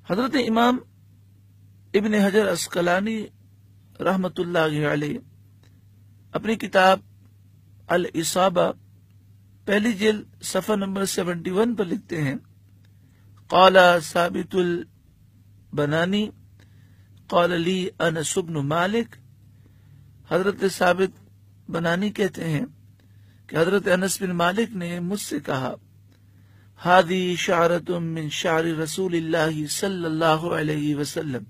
حضرت امام ابن حجر عسقلانی رحمت اللہ علیہ اپنی کتاب الاصابہ پہلی جلد صفحہ نمبر 71 پر لکھتے ہیں، قال ثابت البنانی قال لی انس بن مالک. حضرت ثابت بنانی کہتے ہیں کہ حضرت انس بن مالک نے مجھ سے کہا، ہادی شعرۃ من شعر رسول اللہ صلی اللہ علیہ وسلم،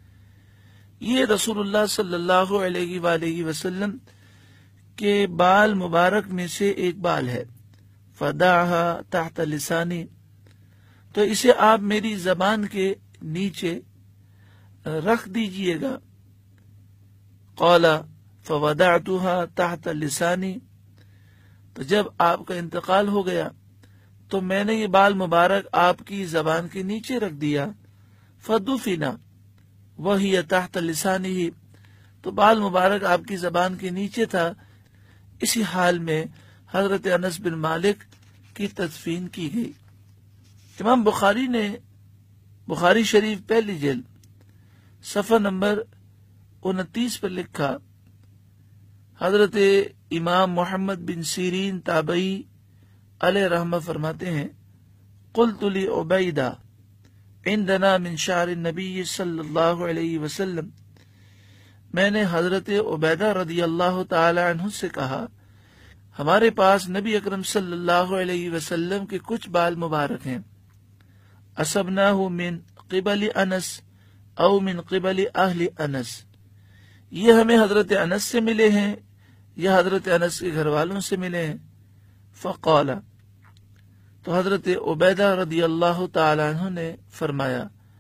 یہ رسول اللہ صلی اللہ علیہ وآلہ وسلم کے بال مبارک میں سے ایک بال ہے، فدعھا تحت لسانی، تو اسے آپ میری زبان کے نیچے رکھ دیجئے گا. قال فوضعتها تحت لسانی، تو جب آپ کا انتقال ہو گیا تو میں نے یہ بال مبارک آپ کی زبان کے نیچے رکھ دیا. فدفن وہی تحت لسانہ، تو بال مبارک آپ کی زبان کے نیچے تھا. اسی حال میں حضرت انس بن مالک کی تدفین کی گئی. امام بخاری نے بخاری شریف پہلی جلد صفحہ نمبر 29 پر لکھا، حضرت امام محمد بن سیرین تابعی علیہ رحمہ فرماتے ہیں، قلت لعبیدہ عندنا من شعر النبی صلی اللہ علیہ وسلم، میں نے حضرت عبیدہ رضی اللہ تعالی عنہ سے کہا، ہمارے پاس نبی اکرم صلی اللہ علیہ وسلم کے کچھ بال مبارک ہیں، اصبناہ من قبل انس او من قبل اہل انس، یہ ہمیں حضرت انس سے ملے ہیں یا حضرت انس کے گھر والوں سے ملے ہیں. فقال، تو حضرت عبیدہ رضی اللہ تعالی عنہ نے فرمایا،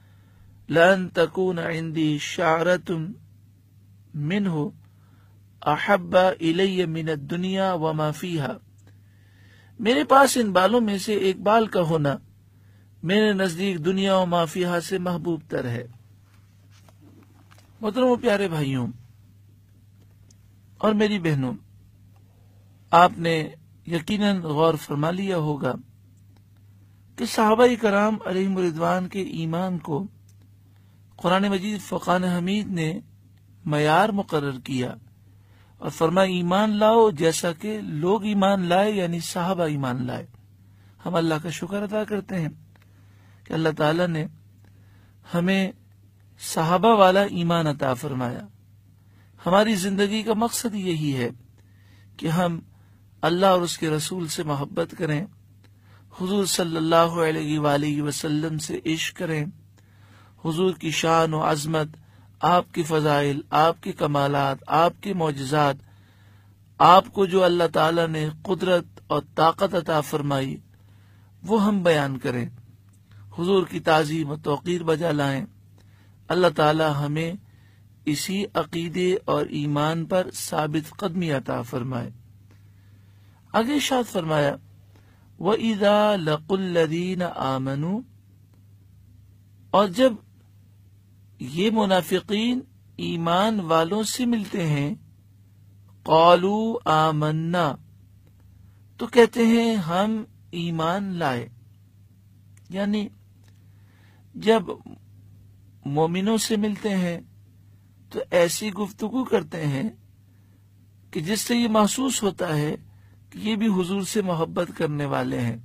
لن تکون عندی شعرۃ منہ احب الی من الدنیا وما فیہا، میرے پاس ان بالوں میں سے ایک بال کا ہونا میرے نزدیک دنیا و ما فیہا سے محبوب تر ہے. محترم و پیارے بھائیوں اور میری بہنوں، آپ نے یقیناً غور فرما لیا ہوگا کہ صحابہ کرام علیہم رضوان کے ایمان کو قرآن مجید فرقان حمید نے معیار مقرر کیا اور فرمایا ایمان لاؤ جیسا کہ لوگ ایمان لائے، یعنی صحابہ ایمان لائے. ہم اللہ کا شکر ادا کرتے ہیں کہ اللہ تعالیٰ نے ہمیں صحابہ والا ایمان عطا فرمایا. ہماری زندگی کا مقصد یہی ہے کہ ہم اللہ اور اس کے رسول سے محبت کریں، حضور صلی اللہ علیہ وآلہ وسلم سے عشق کریں، حضور کی شان و عظمت، آپ کی فضائل، آپ کے کمالات، آپ کے معجزات، آپ کو جو اللہ تعالیٰ نے قدرت اور طاقت عطا فرمائی وہ ہم بیان کریں، حضور کی تعظیم و توقیر بجا لائیں. اللہ تعالیٰ ہمیں اسی عقیدے اور ایمان پر ثابت قدمی عطا فرمائے. آگے ارشاد فرمایا، وَإِذَا لَقُوا الَّذِينَ آمَنُوا، اور جب یہ منافقین ایمان والوں سے ملتے ہیں، قَالُوا آمَنَّا، تو کہتے ہیں ہم ایمان لائے. یعنی جب مومنوں سے ملتے ہیں تو ایسی گفتگو کرتے ہیں کہ جس سے یہ محسوس ہوتا ہے کہ یہ بھی حضور سے محبت کرنے والے ہیں،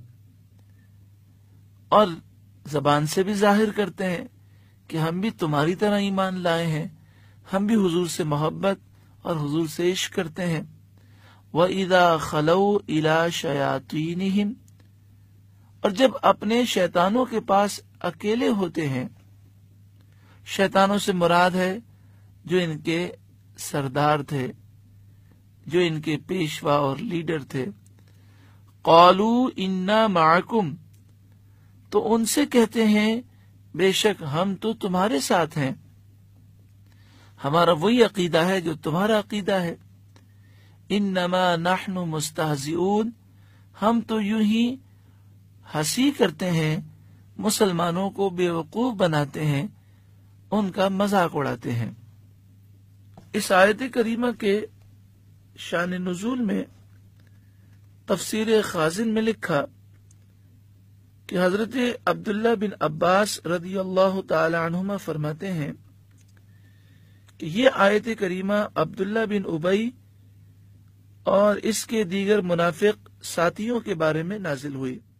اور زبان سے بھی ظاہر کرتے ہیں کہ ہم بھی تمہاری طرح ایمان لائے ہیں، ہم بھی حضور سے محبت اور حضور سے عشق کرتے ہیں. وَإِذَا خَلَوْا إِلَى شَيَاطِينِهِمْ، اور جب اپنے شیطانوں کے پاس اکیلے ہوتے ہیں، شیطانوں سے مراد ہے جو ان کے سردار تھے، جو ان کے پیشوا اور لیڈر تھے. قالوا انا معکم، تو ان سے کہتے ہیں بے شک ہم تو تمہارے ساتھ ہیں، ہمارا وہی عقیدہ ہے جو تمہارا عقیدہ ہے. انما نحن مستہزئون، ہم تو یوں ہی ہنسی کرتے ہیں، مسلمانوں کو بے وقوف بناتے ہیں، ان کا مذاق اڑاتے ہیں. اس آیت کریمہ کے شان نزول میں تفسیر خازن میں لکھا کہ حضرت عبداللہ بن عباس رضی اللہ تعالی عنہما فرماتے ہیں کہ یہ آیت کریمہ عبداللہ بن ابی اور اس کے دیگر منافق ساتھیوں کے بارے میں نازل ہوئی۔